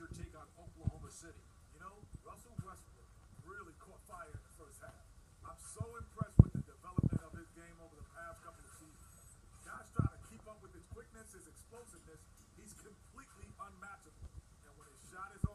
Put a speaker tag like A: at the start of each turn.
A: your take on Oklahoma City?
B: You know, Russell Westbrook really caught fire in the first half. I'm so impressed with the development of his game over the past couple of seasons. Guys trying to keep up with his quickness, his explosiveness. He's completely unmatchable. And when his shot is